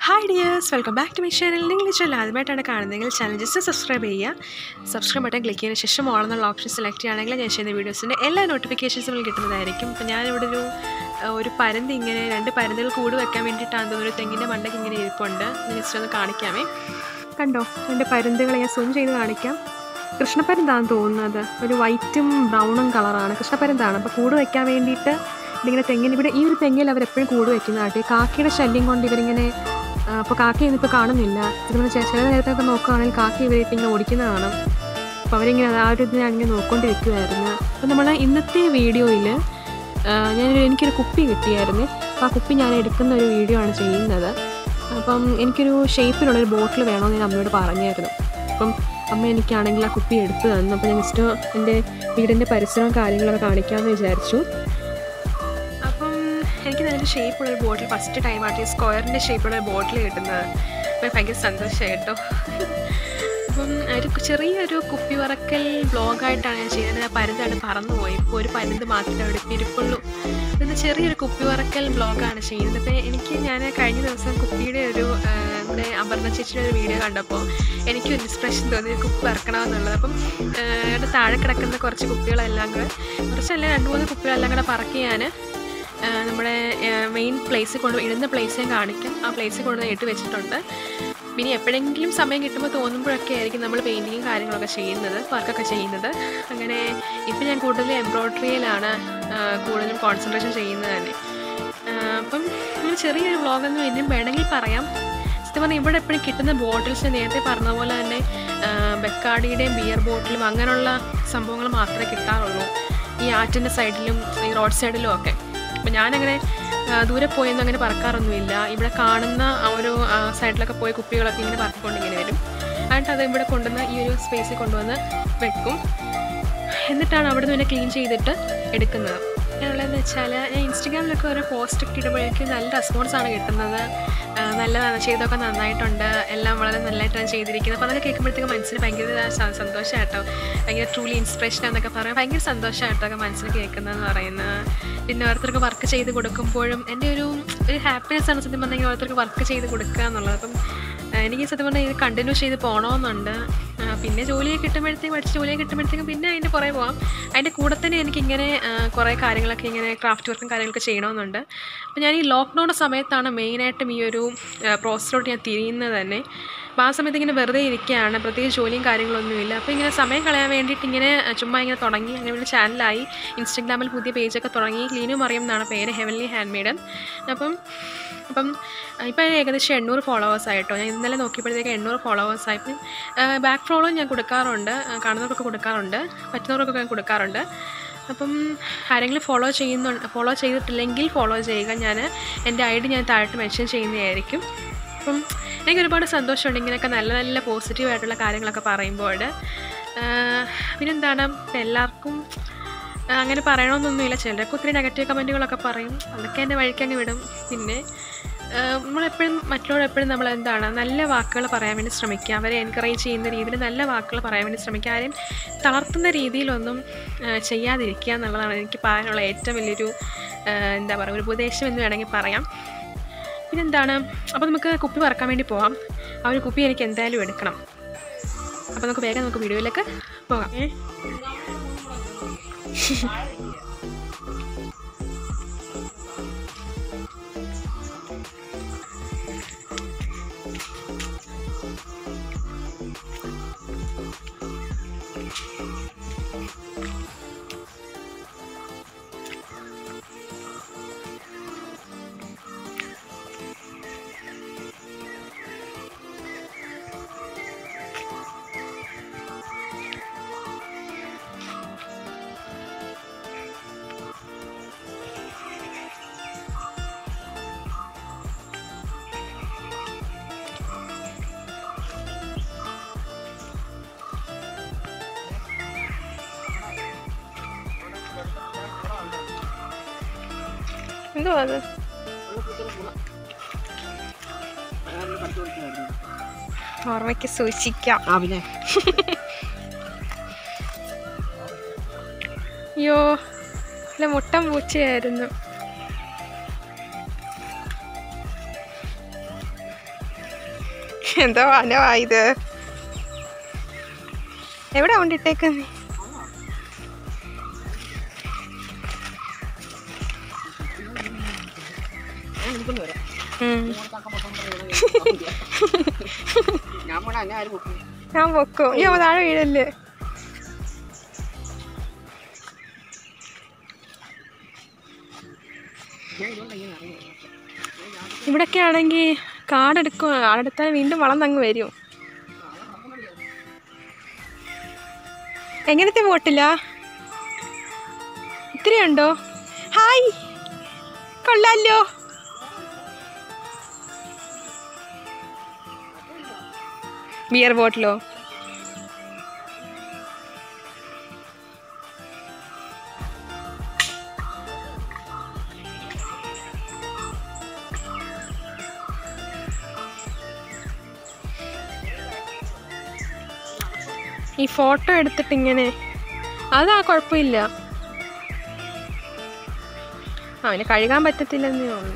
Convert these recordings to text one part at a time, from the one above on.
Hi dears, welcome back to my channel. നിങ്ങൾ ഈ channel ആദ്യമായിട്ടാണ് കാണുന്നതെങ്കിൽ ചാനൽ ജസ്റ്റ് സബ്സ്ക്രൈബ് ചെയ്യുക. സബ്സ്ക്രൈബ് ബട്ടൺ ക്ലിക്ക് ചെയ്തതിന് ശേഷം ഓളെന്നുള്ള ഓപ്ഷൻ സെലക്ട് ചെയ്യുകയാണെങ്കിൽ ഞാൻ ചെയ്യുന്ന വീഡിയോസിൻ്റെ എല്ലാ നോട്ടിഫിക്കേഷൻസും കിട്ടുന്നതായിരിക്കും. അപ്പോൾ ഞാനിവിടെ ഒരു പരുന്ത് ഇങ്ങനെ 2 പരുന്തുകൾ കൂട് വെക്കാൻ വേണ്ടിയിട്ടാണ് ഒരു തെങ്ങിൻ്റെ മണ്ടയ്ക്ക് ഇങ്ങനെ ഇരിപ്പുണ്ട്. ജസ്റ്റ് ഒന്ന് കാണിക്കാമേ. കണ്ടോ, എൻ്റെ പരുന്തുകളെ ഞാൻ സൂം ചെയ്ത് കാണിക്കാം. കൃഷ്ണപ്പരുന്താണെന്ന് തോന്നുന്നത്. ഒരു വൈറ്റും ബ്രൗണും കളറാണ്. കൃഷ്ണപ്പരുന്താണ്. അപ്പോൾ കൂട് വെക്കാൻ വേണ്ടിയിട്ട് ഇതിങ്ങനെ തെങ്ങിന് ഇവിടെ ഈ ഒരു തെങ്ങിൽ അവരെപ്പോഴും കൂട് വെക്കുന്നതായിട്ട് കാക്കയുടെ ശല്യം കൊണ്ട് ഇവരിങ്ങനെ അപ്പോൾ കാക്കയൊന്നും ഇപ്പോൾ കാണുന്നില്ല. ഇതുപോലെ ചില നേരത്തൊക്കെ നോക്കുകയാണെങ്കിൽ കാക്ക ഇവരായിട്ട് ഇങ്ങനെ ഓടിക്കുന്നതാണ്. അപ്പോൾ അവരിങ്ങനെ ആ ഒരു ഇത് ഞാനിങ്ങനെ നോക്കിക്കൊണ്ടിരിക്കുമായിരുന്നു. അപ്പോൾ നമ്മൾ ഇന്നത്തെ വീഡിയോയിൽ എനിക്കൊരു കുപ്പി കിട്ടിയായിരുന്നു. അപ്പോൾ ആ കുപ്പി ഞാൻ എടുക്കുന്ന ഒരു വീഡിയോ ആണ് ചെയ്യുന്നത്. അപ്പം എനിക്കൊരു ഷേപ്പിലുള്ളൊരു ബോട്ടിൽ വേണമെന്ന് ഞാൻ അമ്മയോട് പറഞ്ഞായിരുന്നു. അപ്പം അമ്മ എനിക്കാണെങ്കിൽ ആ കുപ്പി എടുത്തു തന്നു. അപ്പോൾ ഞാൻ ജസ്റ്റ് എൻ്റെ വീടിൻ്റെ പരിസരവും കാര്യങ്ങളൊക്കെ കാണിക്കാമെന്ന് വിചാരിച്ചു. എനിക്ക് നല്ലൊരു ഷേപ്പുള്ളൊരു ബോട്ടിൽ ഫസ്റ്റ് ടൈമായിട്ട് ഈ സ്ക്വയറിൻ്റെ ഷേപ്പുള്ള ബോട്ടിൽ കിട്ടുന്നത്. അപ്പോൾ ഭയങ്കര സന്തോഷമായി കേട്ടോ. അപ്പം ഒരു ചെറിയൊരു കുപ്പി വറക്കൽ വ്ളോഗായിട്ടാണ് ഞാൻ ചെയ്യുന്നത്. ആ പരുന്താണ് പറന്നുപോയി. ഇപ്പോൾ ഒരു പരുന്ത് മാത്രമേ അവിടെ ഇരിപ്പുള്ളൂ. ഇത് ചെറിയൊരു കുപ്പി വറക്കൽ വ്ളോഗാണ് ചെയ്യുന്നത്. അപ്പോൾ ഞാൻ കഴിഞ്ഞ ദിവസം കുപ്പിയുടെ നമ്മുടെ അപർണ ചേച്ചിയുടെ ഒരു വീഡിയോ കണ്ടപ്പോൾ എനിക്കൊരു ഇൻസ്പിറേഷൻ തോന്നി കുപ്പി വറക്കണമെന്നുള്ളത്. അപ്പം ഇവിടെ താഴെ കിടക്കുന്ന കുറച്ച് കുപ്പികളെല്ലാം കൂടെ കുറച്ചല്ല 2-3 കുപ്പികളെല്ലാം കൂടെ പറക്കി ഞാൻ നമ്മുടെ മെയിൻ പ്ലേസിൽ ഇടുന്ന പ്ലേസ് ഞാൻ കാണിക്കാം. ആ പ്ലേസിൽ ഇട്ട് വെച്ചിട്ടുണ്ട്. പിന്നെ എപ്പോഴെങ്കിലും സമയം കിട്ടുമ്പോൾ തോന്നുമ്പോഴൊക്കെ ആയിരിക്കും നമ്മൾ പെയിൻറ്റിങ്ങും കാര്യങ്ങളൊക്കെ ചെയ്യുന്നത്, വർക്കൊക്കെ ചെയ്യുന്നത്. അങ്ങനെ ഇപ്പം ഞാൻ കൂടുതൽ എംബ്രോയ്ഡറിയിലാണ് കൂടുതലും കോൺസെൻട്രേഷൻ ചെയ്യുന്നത് തന്നെ. അപ്പം ഒരു ചെറിയൊരു വ്ളോഗൊന്നും ഇനിയും വേണമെങ്കിൽ പറയാം. സത്യം പറഞ്ഞാൽ ഇവിടെ എപ്പോഴും കിട്ടുന്ന ബോട്ടിൽസ് നേരത്തെ പറഞ്ഞ പോലെ തന്നെ ബെക്കാഡിയുടെയും ബിയർ ബോട്ടിലും അങ്ങനെയുള്ള സംഭവങ്ങൾ മാത്രമേ കിട്ടാറുള്ളൂ. ഈ ആറ്റിൻ്റെ സൈഡിലും ഈ റോഡ് സൈഡിലും ഒക്കെ. അപ്പം ഞാനങ്ങനെ ദൂരെ പോയൊന്നും അങ്ങനെ പറക്കാറൊന്നുമില്ല. ഇവിടെ കാണുന്ന ആ ഒരു സൈഡിലൊക്കെ പോയി കുപ്പികളൊക്കെ ഇങ്ങനെ പറക്കിക്കൊണ്ട് ഇങ്ങനെ വരും. എന്നിട്ട് അത് ഇവിടെ കൊണ്ടുവന്ന് ഈ ഒരു സ്പേസിൽ കൊണ്ടുവന്ന് വെക്കും. എന്നിട്ടാണ് അവിടെ നിന്ന് പിന്നെ ക്ലീൻ ചെയ്തിട്ട് എടുക്കുന്നത്. ഉള്ളതെന്ന് വെച്ചാൽ ഞാൻ ഇൻസ്റ്റഗ്രാമിലൊക്കെ ഒരു പോസ്റ്റ് ഇടുമ്പോഴേക്കും നല്ല റെസ്പോൺസാണ് കിട്ടുന്നത്. നല്ലതാണ്, ചെയ്തൊക്കെ നന്നായിട്ടുണ്ട്, എല്ലാം വളരെ നല്ലതായിട്ടാണ് ചെയ്തിരിക്കുന്നത്. അപ്പോൾ അതൊക്കെ കേൾക്കുമ്പോഴത്തേക്ക് മനസ്സിന് ഭയങ്കര സന്തോഷമായിട്ടോ. ഭയങ്കര ട്രൂലി ഇൻസ്പിറേഷൻ എന്നൊക്കെ പറയാം. ഭയങ്കര സന്തോഷമായിട്ടൊക്കെ മനസ്സിന് കേൾക്കുന്നതെന്ന് പറയുന്നത്. പിന്നെ ഓരോരുത്തർക്ക് വർക്ക് ചെയ്ത് കൊടുക്കുമ്പോഴും എൻ്റെ ഒരു ഹാപ്പിനെസ്സാണ് സത്യം പറഞ്ഞെങ്കിൽ ഓരോരുത്തർക്ക് വർക്ക് ചെയ്ത് കൊടുക്കുക എന്നുള്ളത്. അപ്പം എനിക്ക് സത്യം പറഞ്ഞാൽ ഇത് കണ്ടിന്യൂ ചെയ്ത് പോകണമെന്നുണ്ട്. പിന്നെ ജോലിയൊക്കെ കിട്ടുമ്പോഴത്തേക്കും പിന്നെ അതിൻ്റെ പുറകെ പോകാം. അതിൻ്റെ കൂടെ തന്നെ എനിക്കിങ്ങനെ കുറേ കാര്യങ്ങളൊക്കെ ഇങ്ങനെ ക്രാഫ്റ്റ് വർക്കും കാര്യങ്ങളൊക്കെ ചെയ്യണമെന്നുണ്ട്. അപ്പോൾ ഞാൻ ഈ ലോക്ക്ഡൗണിൻ്റെ സമയത്താണ് മെയിനായിട്ടും ഈ ഒരു പ്രോസസ്സിലോട്ട് ഞാൻ തിരിയുന്നത് തന്നെ. അപ്പോൾ ആ സമയത്ത് ഇങ്ങനെ വെറുതെ ഇരിക്കുകയാണ്, പ്രത്യേകിച്ച് ജോലിയും കാര്യങ്ങളൊന്നുമില്ല. അപ്പോൾ ഇങ്ങനെ സമയം കളയാൻ വേണ്ടിയിട്ട് ഇങ്ങനെ ചുമ്മാ ഇങ്ങനെ തുടങ്ങി. അങ്ങനെ ഒരു ചാനലായി. ഇൻസ്റ്റഗ്രാമിൽ പുതിയ പേജൊക്കെ തുടങ്ങി. ലീനു മറിയം എന്നാണ് പേര്, ഹെവൻലി ഹാൻഡ് മെയ്ഡ്. അപ്പം ഇപ്പോൾ ഏകദേശം 800 ഫോളോവേഴ്സായിട്ടോ. ഞാൻ ഇന്നലെ നോക്കിയപ്പോഴത്തേക്ക് 800 ഫോളോവേഴ്സായി. ഇപ്പം ബാക്ക് ഫോളോ ഞാൻ കൊടുക്കാറുണ്ട്, കാണുന്നവർക്കൊക്കെ കൊടുക്കാറുണ്ട്, പറ്റുന്നവർക്കൊക്കെ ഞാൻ കൊടുക്കാറുണ്ട്. അപ്പം ആരെങ്കിലും ഫോളോ ചെയ്തിട്ടില്ലെങ്കിൽ ഫോളോ ചെയ്യുക. ഞാൻ എൻ്റെ ID ഞാൻ താഴോട്ട് മെൻഷൻ ചെയ്യുന്നതായിരിക്കും. അപ്പം എനിക്ക് ഒരുപാട് സന്തോഷമുണ്ട് ഇങ്ങനെയൊക്കെ നല്ല നല്ല പോസിറ്റീവായിട്ടുള്ള കാര്യങ്ങളൊക്കെ പറയുമ്പോൾ. പിന്നെന്താണ്, എല്ലാവർക്കും അങ്ങനെ പറയണമെന്നൊന്നുമില്ല. ചിലർക്ക് ഒത്തിരി നെഗറ്റീവ് കമൻറ്റുകളൊക്കെ പറയും. അതൊക്കെ എൻ്റെ വഴിക്കങ്ങ് വിടും. പിന്നെ നമ്മളെപ്പോഴും മറ്റുള്ളവരെപ്പോഴും നല്ല വാക്കുകൾ പറയാൻ വേണ്ടി ശ്രമിക്കുക. അവരെ എൻകറേജ് ചെയ്യുന്ന രീതിയിൽ നല്ല വാക്കുകൾ പറയാൻ വേണ്ടി ശ്രമിക്കുക. ആരെയും തളർത്തുന്ന രീതിയിലൊന്നും ചെയ്യാതിരിക്കുക എന്നുള്ളതാണ് എനിക്ക് പറയാനുള്ള ഏറ്റവും വലിയൊരു ഒരു ഉപദേശം എന്ന് വേണമെങ്കിൽ പറയാം. പിന്നെന്താണ്, അപ്പോൾ നമുക്ക് കുപ്പി വറക്കാൻ വേണ്ടി പോകാം. ആ ഒരു കുപ്പി എനിക്ക് എന്തായാലും എടുക്കണം. അപ്പോൾ നമുക്ക് വീഡിയോയിലേക്ക് പോകാം. എന്തോ അത് ഓർമ്മയ്ക്ക് സൂക്ഷിക്കാം. അയ്യോ, അല്ല മുട്ടൻ പൂച്ചയായിരുന്നു. എന്തോ വനവായത്. എവിടെ കൊണ്ടിട്ടേക്കുന്നേ? ഞാൻ പൊക്കും. ഈ താഴെ വീഴല്ലേ. ഇവിടൊക്കെ ആണെങ്കിൽ കാടെടുക്കും. കാടെടുത്താൽ വീണ്ടും വളർന്നങ്ങ് വരും. എങ്ങനത്തെ ബോട്ടില്ല? ഇത്തിരി ഉണ്ടോ? ഹായ്, കൊള്ളാലോ. ബിയർ ബോട്ടിലോ? ഈ ഫോട്ടോ എടുത്തിട്ടിങ്ങനെ അതാ കുഴപ്പമില്ല. അവന് കഴുകാൻ പറ്റത്തില്ലെന്നേ ഉള്ളൂ.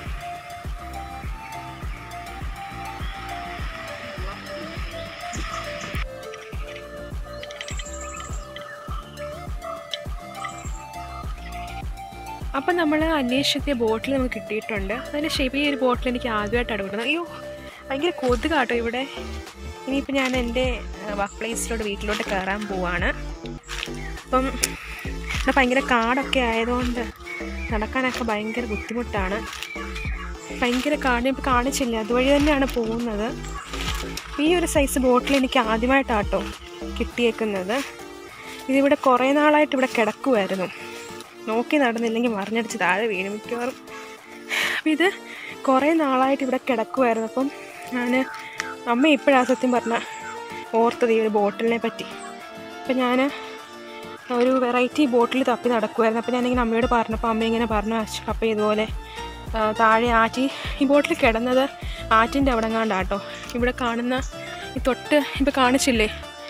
അപ്പം നമ്മൾ അന്വേഷിച്ച ബോട്ടിൽ നമുക്ക് കിട്ടിയിട്ടുണ്ട്. അതിൻ്റെ ഷേപ്പ് ഈ ഒരു ബോട്ടിൽ എനിക്ക് ആദ്യമായിട്ടാണ് കിട്ടുന്നത്. അയ്യോ, ഭയങ്കര കൊതുകാട്ടോ ഇവിടെ. ഇനിയിപ്പോൾ ഞാൻ എൻ്റെ വർക്ക് പ്ലേസിലോട്ട് വീട്ടിലോട്ട് കയറാൻ പോവാണ്. അപ്പം ഇവിടെ ഭയങ്കര കാടൊക്കെ ആയതുകൊണ്ട് നടക്കാനൊക്കെ ഭയങ്കര ബുദ്ധിമുട്ടാണ്. ഭയങ്കര കാട് ഇപ്പോൾ കാണിച്ചില്ല, അതുവഴി തന്നെയാണ് പോകുന്നത്. ഈ ഒരു സൈസ് ബോട്ടിൽ എനിക്ക് ആദ്യമായിട്ടാട്ടോ കിട്ടിയേക്കുന്നത്. ഇതിവിടെ കുറേ നാളായിട്ട് ഇവിടെ കിടക്കുമായിരുന്നു. നോക്കി നടന്നില്ലെങ്കിൽ മറിഞ്ഞടിച്ച് താഴെ വീണു മിക്കവാറും. അപ്പം ഇത് കുറേ നാളായിട്ട് ഇവിടെ കിടക്കുമായിരുന്നു. അപ്പം ഞാൻ അമ്മ ഇപ്പോഴാണ് സത്യം പറഞ്ഞാൽ ഓർത്തത് ഈ ഒരു ബോട്ടിലിനെ പറ്റി. അപ്പം ഞാൻ ഒരു വെറൈറ്റി ബോട്ടിൽ തപ്പി നടക്കുമായിരുന്നു. അപ്പോൾ ഞാനിങ്ങനെ അമ്മയോട് പറഞ്ഞപ്പോൾ അമ്മ ഇങ്ങനെ പറഞ്ഞു, അപ്പം ഇതുപോലെ താഴെ ആറ്റി ഈ ബോട്ടിൽ കിടന്നത് ആറ്റിൻ്റെ അവിടെ എങ്ങാണ്ടാട്ടോ. ഇവിടെ കാണുന്ന ഈ തൊട്ട് ഇപ്പോൾ കാണിച്ചില്ലേ,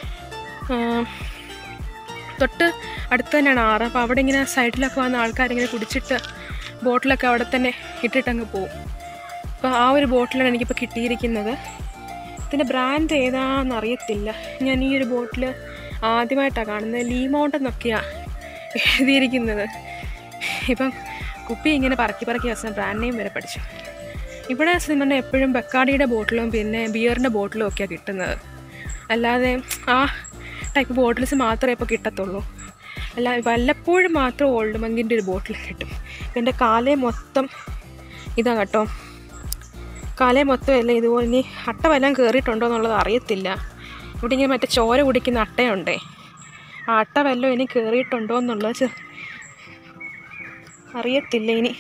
തൊട്ട് അടുത്ത് തന്നെയാണ് ആറ്. അപ്പോൾ അവിടെ ഇങ്ങനെ സൈഡിലൊക്കെ വന്ന ആൾക്കാരിങ്ങനെ കുടിച്ചിട്ട് ബോട്ടിലൊക്കെ അവിടെ തന്നെ ഇട്ടിട്ടങ്ങ് പോവും. അപ്പോൾ ആ ഒരു ബോട്ടിലാണ് എനിക്കിപ്പോൾ കിട്ടിയിരിക്കുന്നത്. ഇതിൻ്റെ ബ്രാൻഡ് ഏതാണെന്ന് അറിയത്തില്ല. ഞാൻ ഈ ഒരു ബോട്ടിൽ ആദ്യമായിട്ടാണ് കാണുന്നത്. ലീമൗണ്ട് എന്നൊക്കെയാണ് എഴുതിയിരിക്കുന്നത്. ഇപ്പം കുപ്പി ഇങ്ങനെ പറക്കി അവസാനം ബ്രാൻഡ് നെയിം വരെ പഠിച്ചു. ഇവിടെ സിനിമ എപ്പോഴും ബക്കാഡിയുടെ ബോട്ടിലും പിന്നെ ബിയറിൻ്റെ ബോട്ടിലും ഒക്കെയാണ് കിട്ടുന്നത്. അല്ലാതെ ആ ടൈപ്പ് ബോട്ടിൽസ് മാത്രമേ ഇപ്പോൾ കിട്ടത്തുള്ളൂ. അല്ല വല്ലപ്പോഴും മാത്രം ഓൾഡ് മങ്കിൻ്റെ ഒരു ബോട്ടിൽ കിട്ടും. എൻ്റെ കാലേ മൊത്തം ഇതാ കേട്ടോ, കാലേ മൊത്തം അല്ല ഇതുപോലെ. ഇനി അട്ട വല്ലതും കയറിയിട്ടുണ്ടോ എന്നുള്ളത് അറിയത്തില്ല. ഇവിടെ ഇങ്ങനെ മറ്റേ ചോര കുടിക്കുന്ന അട്ടയുണ്ടേ, ആ അട്ട വല്ലതും ഇനി കയറിയിട്ടുണ്ടോ എന്നുള്ളത് അറിയത്തില്ല. ഇനി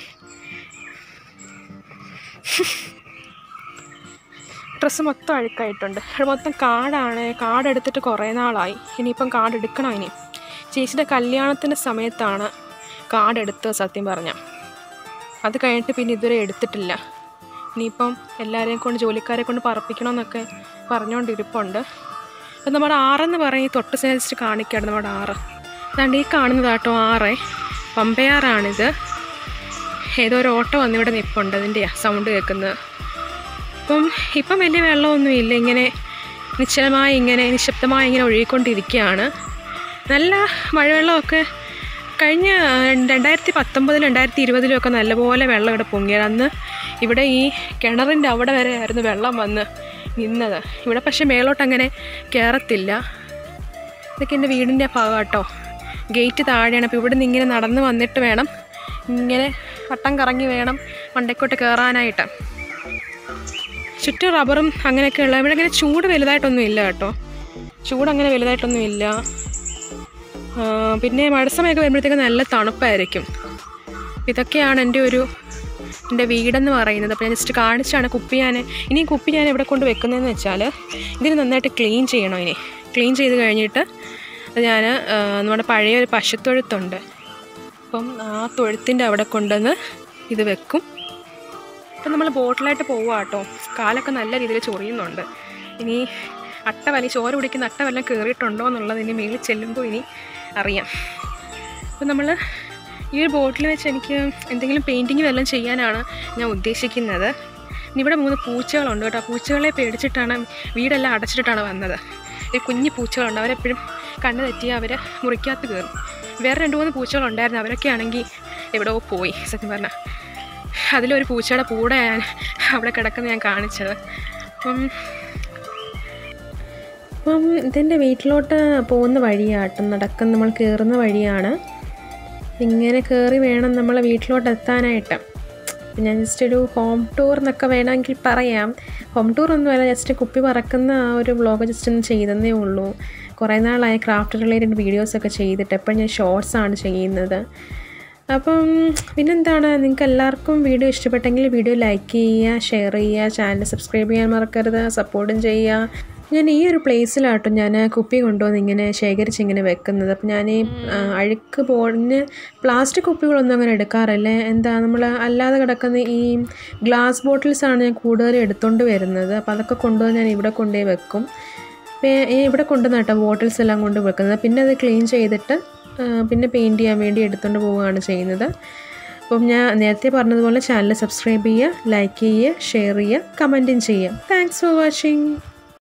ഡ്രസ്സ് മൊത്തം അഴുക്കായിട്ടുണ്ട്. അത് മൊത്തം കാടാണ്. കാടെടുത്തിട്ട് കുറേ നാളായി. ഇനിയിപ്പം കാടെടുക്കണം. ഇനി ചേച്ചിയുടെ കല്യാണത്തിൻ്റെ സമയത്താണ് കാടെടുത്തത് സത്യം പറഞ്ഞാൽ. അത് കഴിഞ്ഞിട്ട് പിന്നെ ഇതുവരെ എടുത്തിട്ടില്ല. ഇനിയിപ്പം എല്ലാവരെയും കൊണ്ട് ജോലിക്കാരെ കൊണ്ട് പറപ്പിക്കണമെന്നൊക്കെ പറഞ്ഞുകൊണ്ടിരിപ്പുണ്ട്. അപ്പം നമ്മുടെ ആറെന്ന് പറയും, ഈ തൊട്ട് സേൽസിച്ച് കാണിക്കുകയാണ് നമ്മുടെ ആറ്. അതുകൊണ്ട് ഈ കാണുന്നതാട്ടോ ആറ്, പമ്പയാറാണിത്. ഏതോ ഒരു ഓട്ടോ വന്നിവിടെ നിൽപ്പുണ്ട്, അതിൻ്റെയാണ് സൗണ്ട് കേൾക്കുന്നത്. ഇപ്പം വലിയ വെള്ളമൊന്നുമില്ല. ഇങ്ങനെ നിശ്ചലമായി ഇങ്ങനെ നിശബ്ദമായി ഇങ്ങനെ ഒഴുകിക്കൊണ്ടിരിക്കുകയാണ്. നല്ല മഴവെള്ളമൊക്കെ കഴിഞ്ഞ 2019 2020 നല്ലപോലെ വെള്ളം ഇവിടെ പൊങ്ങിയത്. അന്ന് ഇവിടെ ഈ കിണറിൻ്റെ അവിടെ വരെ ആയിരുന്നു വെള്ളം വന്ന് നിന്നത്. ഇവിടെ പക്ഷേ മേലോട്ട് അങ്ങനെ കയറത്തില്ല. ഇതൊക്കെ എൻ്റെ വീടിൻ്റെ ഭാഗം കേട്ടോ. ഗേറ്റ് താഴെയാണ്. അപ്പോൾ ഇവിടെ നിന്ന് ഇങ്ങനെ നടന്ന് വന്നിട്ട് വേണം, ഇങ്ങനെ വട്ടം കറങ്ങി വേണം മണ്ടയ്ക്കോട്ട് കയറാനായിട്ട്. ചുറ്റും റബ്ബറും അങ്ങനെയൊക്കെയുള്ള. ഇവിടെ അങ്ങനെ ചൂട് വലുതായിട്ടൊന്നും ഇല്ല കേട്ടോ. ചൂടങ്ങനെ വലുതായിട്ടൊന്നും ഇല്ല. പിന്നെ മഴ സമയമൊക്കെ വരുമ്പോഴത്തേക്ക് നല്ല തണുപ്പായിരിക്കും. ഇതൊക്കെയാണ് എൻ്റെ വീടെന്ന് പറയുന്നത്. അപ്പോൾ ഞാൻ ജസ്റ്റ് കാണിച്ചാണ് കുപ്പി. ഇനി കുപ്പി ഞാൻ എവിടെ കൊണ്ട് വെക്കുന്നതെന്ന് വെച്ചാൽ ഇതിന് നന്നായിട്ട് ക്ലീൻ ചെയ്യണം. ഇനി ക്ലീൻ ചെയ്ത് കഴിഞ്ഞിട്ട് ഞാൻ നമ്മുടെ പഴയ ഒരു പശുത്തൊഴുത്തുണ്ട്, അപ്പം ആ തൊഴുത്തിൻ്റെ അവിടെ കൊണ്ടുവന്ന് ഇത് വെക്കും. അപ്പം നമ്മൾ ബോട്ടിലായിട്ട് പോവുക കേട്ടോ. കാലൊക്കെ നല്ല രീതിയിൽ ചൊറിയുന്നുണ്ട്. ഇനി ചോര കുടിക്കുന്ന അട്ട വല്ലതും കയറിയിട്ടുണ്ടോ എന്നുള്ളത് ഇനി മേളിൽ ചെല്ലുമ്പോൾ ഇനി അറിയാം. അപ്പം നമ്മൾ ഈ ഒരു ബോട്ടിൽ വെച്ച് എനിക്ക് എന്തെങ്കിലും പെയിൻറ്റിങ് വല്ലതും ചെയ്യാനാണ് ഞാൻ ഉദ്ദേശിക്കുന്നത്. ഇവിടെ 3 പൂച്ചകളുണ്ട് കേട്ടോ. പൂച്ചകളെ പേടിച്ചിട്ടാണ് വീടെല്ലാം അടച്ചിട്ടാണ് വന്നത്. ഈ കുഞ്ഞു പൂച്ചകളുണ്ട്, അവരെപ്പോഴും കണ്ണ് തെറ്റിയാൽ അവർ മുറിക്കകത്ത് കയറും. വേറെ 2-3 പൂച്ചകളുണ്ടായിരുന്നു, അവരൊക്കെ ആണെങ്കിൽ എവിടെയോ പോയി സത്യം പറഞ്ഞാൽ. അതിലൊരു പൂച്ചയുടെ കൂടെ അവിടെ കിടക്കുന്ന ഞാൻ കാണിച്ചത്. അപ്പം ഇതെൻ്റെ വീട്ടിലോട്ട് പോകുന്ന വഴിയാട്ടോ, നമ്മൾ കയറുന്ന വഴിയാണ്. ഇങ്ങനെ കയറി വേണം നമ്മളെ വീട്ടിലോട്ട് എത്താനായിട്ട്. ഞാൻ ജസ്റ്റ് ഒരു ഹോം ടൂർ എന്നൊക്കെ വേണമെങ്കിൽ പറയാം. ഹോം ടൂർ ഒന്നുമല്ല, ജസ്റ്റ് കുപ്പി പറക്കുന്ന ആ ഒരു വ്ളോഗ് ജസ്റ്റ് ഒന്ന് ചെയ്തതേ ഉള്ളൂ. കുറേ നാളായി ക്രാഫ്റ്റ് റിലേറ്റഡ് വീഡിയോസൊക്കെ ചെയ്തിട്ട്, എപ്പോഴും ഞാൻ ഷോർട്സാണ് ചെയ്യുന്നത്. അപ്പം പിന്നെന്താണ്, നിങ്ങൾക്ക് എല്ലാവർക്കും വീഡിയോ ഇഷ്ടപ്പെട്ടെങ്കിൽ വീഡിയോ ലൈക്ക് ചെയ്യുക, ഷെയർ ചെയ്യുക, ചാനൽ സബ്സ്ക്രൈബ് ചെയ്യാൻ മറക്കരുത്, സപ്പോർട്ടും ചെയ്യുക. ഞാൻ ഈ ഒരു പ്ലേസിലാട്ടോ ഞാൻ കുപ്പി കൊണ്ടുവന്ന് ഇങ്ങനെ ശേഖരിച്ചിങ്ങനെ വെക്കുന്നത്. അപ്പം ഞാൻ ഈ അഴുക്ക് പോടിന് പ്ലാസ്റ്റിക് കുപ്പികളൊന്നും അങ്ങനെ എടുക്കാറില്ല. നമ്മൾ അല്ലാതെ കിടക്കുന്ന ഈ ഗ്ലാസ് ബോട്ടിൽസാണ് ഞാൻ കൂടുതലും എടുത്തുകൊണ്ട് വരുന്നത്. അപ്പോൾ അതൊക്കെ കൊണ്ടുവന്ന് ഞാൻ ഇവിടെ കൊണ്ടുപോയി വെക്കും. ഇവിടെ കൊണ്ടുവന്ന് കേട്ടോ ബോട്ടിൽസ് എല്ലാം കൊണ്ട് വെക്കുന്നത്. പിന്നെ അത് ക്ലീൻ ചെയ്തിട്ട് പിന്നെ പെയിൻറ്റ് ചെയ്യാൻ വേണ്ടി എടുത്തുകൊണ്ട് പോവുകയാണ് ചെയ്യുന്നത്. അപ്പം ഞാൻ നേരത്തെ പറഞ്ഞതുപോലെ ചാനൽ സബ്സ്ക്രൈബ് ചെയ്യുക, ലൈക്ക് ചെയ്യുക, ഷെയർ ചെയ്യുക, കമൻറ്റും ചെയ്യുക. Thanks for watching.